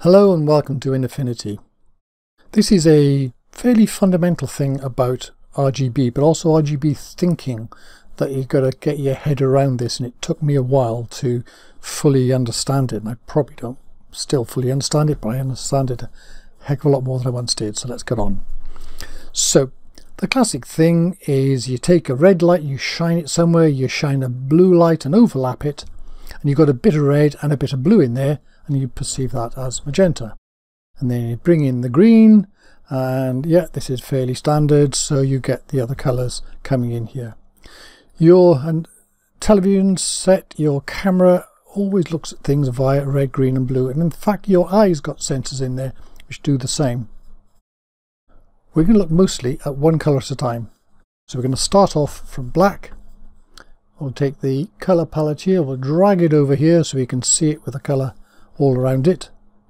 Hello and welcome to Affinity. This is a fairly fundamental thing about RGB, but also RGB thinking, that you've got to get your head around this, and it took me a while to fully understand it, and I probably don't still fully understand it, but I understand it a heck of a lot more than I once did, so let's get on. So the classic thing is you take a red light, you shine it somewhere, you shine a blue light and overlap it, and you've got a bit of red and a bit of blue in there, and you perceive that as magenta. And then you bring in the green, and yeah, this is fairly standard, so you get the other colours coming in here. Your television set, your camera always looks at things via red, green and blue, and in fact your eye's got sensors in there which do the same. We're going to look mostly at one colour at a time. So we're going to start off from black. We'll take the colour palette here, we'll drag it over here so we can see it with the colour all around it.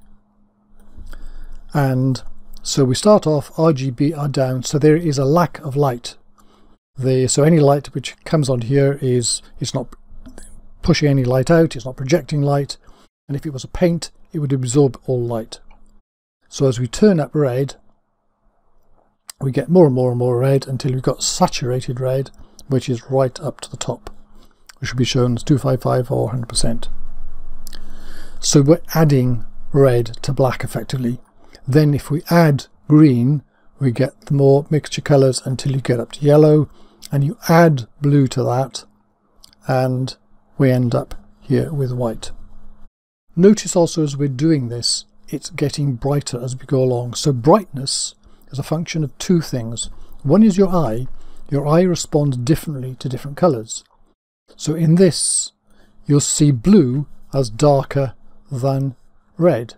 And so we start off, RGB are down, so there is a lack of light. So any light which comes on here it's not pushing any light out, it's not projecting light, and if it was a paint it would absorb all light. So as we turn up red, we get more and more and more red until we've got saturated red, which is right up to the top, which will be shown as 255 or 100%. So we're adding red to black effectively. Then if we add green, we get the more mixture colours until you get up to yellow, and you add blue to that, and we end up here with white. Notice also as we're doing this, it's getting brighter as we go along. So brightness is a function of two things. One is your eye. Your eye responds differently to different colours. So in this, you'll see blue as darker than red.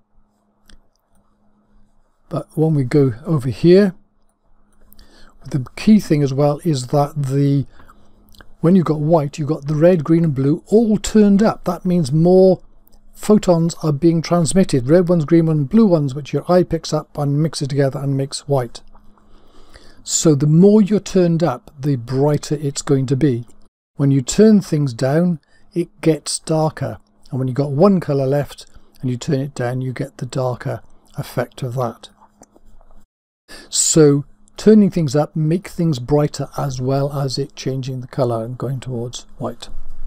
But when we go over here, the key thing as well is that when you've got white, you've got the red, green and blue all turned up. That means more photons are being transmitted, red ones, green ones, blue ones, which your eye picks up and mixes together and makes white. So the more you're turned up, the brighter it's going to be. When you turn things down, it gets darker, and when you've got one colour left and you turn it down, you get the darker effect of that. So turning things up make things brighter as well as it changing the colour and going towards white.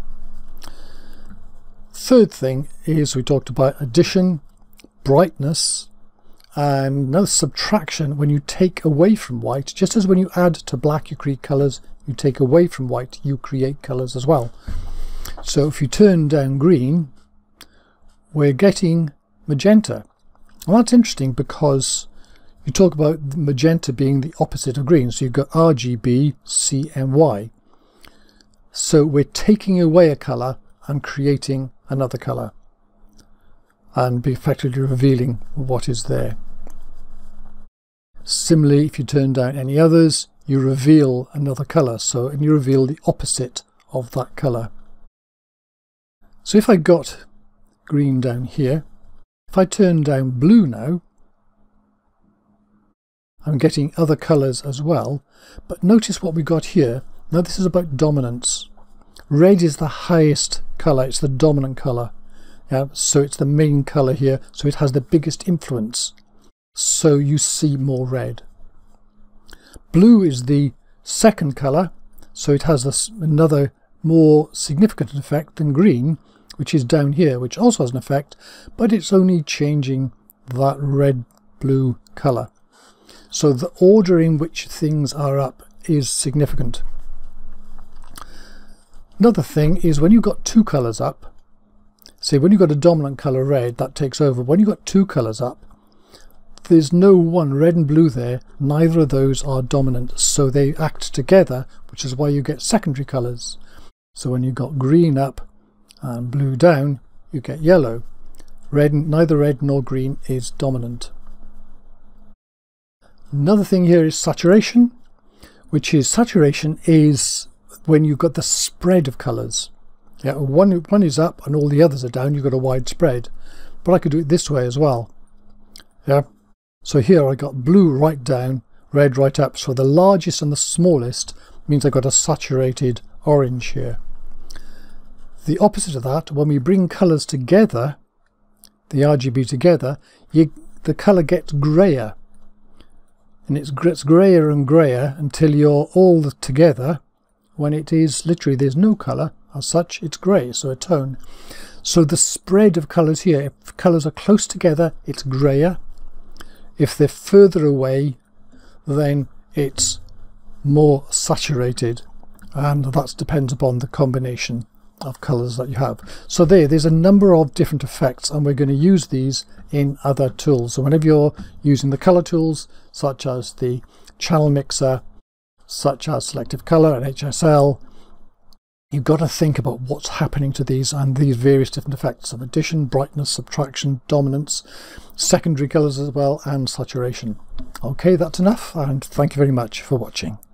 Third thing is we talked about addition, brightness, and now subtraction. When you take away from white, just as when you add to black you create colours, you take away from white you create colours as well. So if you turn down green, we're getting magenta. Well, that's interesting because you talk about magenta being the opposite of green, so you've got RGB, CMY. So we're taking away a colour and creating another colour, and effectively revealing what is there. Similarly, if you turn down any others, you reveal another colour, and you reveal the opposite of that colour. So if I got green down here, if I turn down blue now, I'm getting other colours as well, but notice what we got here. Now this is about dominance. Red is the highest colour, it's the dominant colour, so it's the main colour here, so it has the biggest influence, so you see more red. Blue is the second colour, so it has another more significant effect than green, which is down here, which also has an effect, but it's only changing that red-blue colour. So the order in which things are up is significant. Another thing is when you've got two colours up, say when you've got a dominant colour red, that takes over. When you've got two colours up, there's no one red and blue there, neither of those are dominant, so they act together, which is why you get secondary colours. So when you've got green up and blue down, you get yellow. Neither red nor green is dominant. Another thing here is saturation, saturation is when you've got the spread of colours. Yeah, one is up and all the others are down, you've got a wide spread. But I could do it this way as well. Yeah. So here I got blue right down, red right up. So the largest and the smallest means I've got a saturated orange here. The opposite of that, when we bring colours together, the RGB together, the colour gets greyer, and it gets greyer and greyer until you're all together. When it is literally, there's no colour as such, it's grey, so a tone. So the spread of colours here, if colours are close together, it's greyer. If they're further away, then it's more saturated, and that depends upon the combination of colours that you have. So there's a number of different effects, and we're going to use these in other tools. So whenever you're using the colour tools, such as the Channel Mixer, such as Selective Colour and HSL, you've got to think about what's happening to these and these various different effects of addition, brightness, subtraction, dominance, secondary colours as well, and saturation. Okay, that's enough, and thank you very much for watching.